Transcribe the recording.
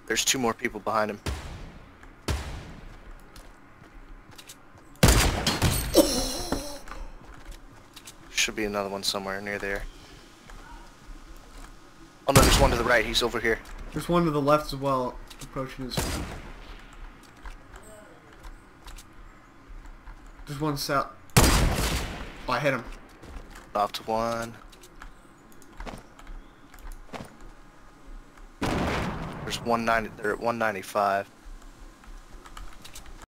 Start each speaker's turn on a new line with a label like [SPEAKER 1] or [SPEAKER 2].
[SPEAKER 1] There's 2 more people behind him. Should be another one somewhere near there. Oh no, there's one to the right. He's over here.
[SPEAKER 2] There's one to the left as well, approaching his... There's one south. Oh, I hit him.
[SPEAKER 1] Knocked one. There's 190. They're at 195.